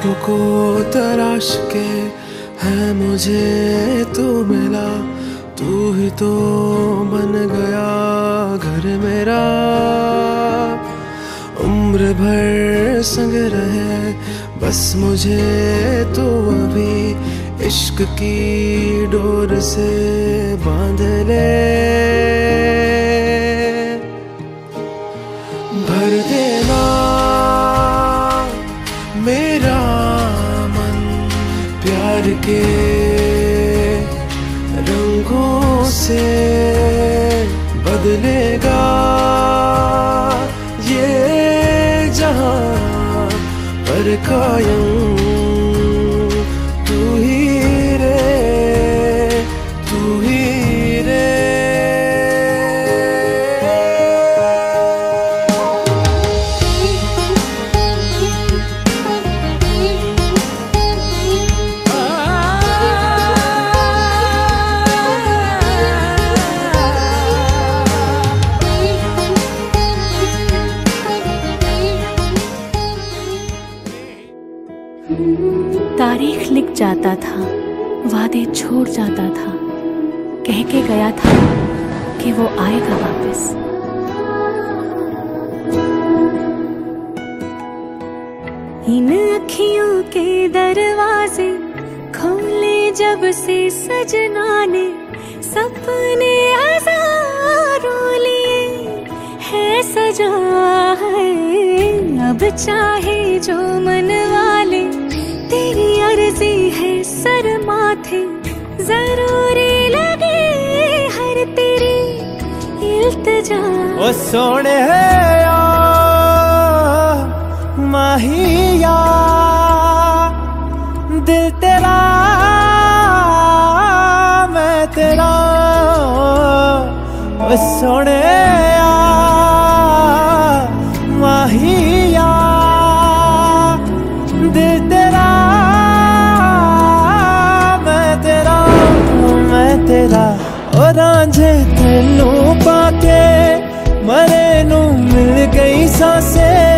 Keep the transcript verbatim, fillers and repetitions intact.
को तराश के है मुझे तू मिला, तू ही तो बन गया घर मेरा। उम्र भर संग रहे बस मुझे तू अभी इश्क की डोर से बांध ले। भर देना मेरा मन प्यार के रंगों से, बदलेगा ये जहां पर कायम तू ही रे, तू ही रे। तारीख लिख जाता था, वादे छोड़ जाता था, कह के गया था कि वो आएगा वापस। इन अखियों के दरवाजे खोले जब से सजना ने, सपने हजारों लिए है सजा है। अब चाहे जो मन वाले तेरी अर्जी है सर माथे, जरूरी लगे हर तेरी इल्तिजा। ओ सोने या माहिया दिल तेरा मैं तेरा। ओ सोने या माहिया दिल तेरा मैं तेरा, मैं तेरा। ओ रांझे तेनू पाके मरे नू मिल गई सांसें,